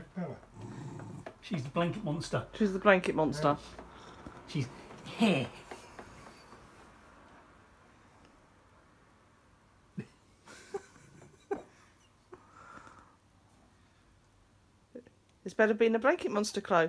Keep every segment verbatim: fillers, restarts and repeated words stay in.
Bella. She's the blanket monster. She's the blanket monster. She's here. It's better being a blanket monster, Chloe.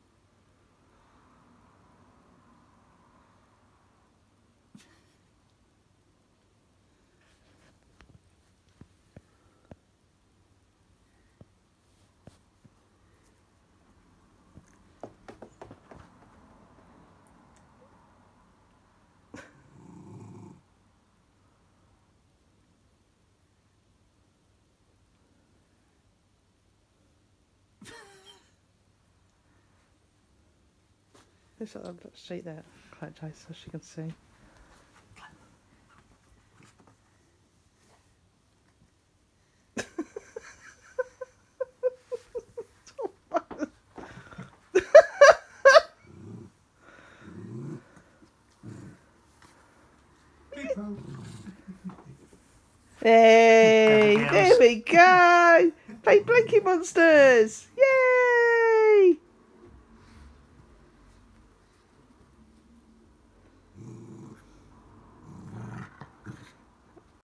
Let's put the sheet there, Chloe, so she can see. Hey, there we go! Play Blanket Monsters!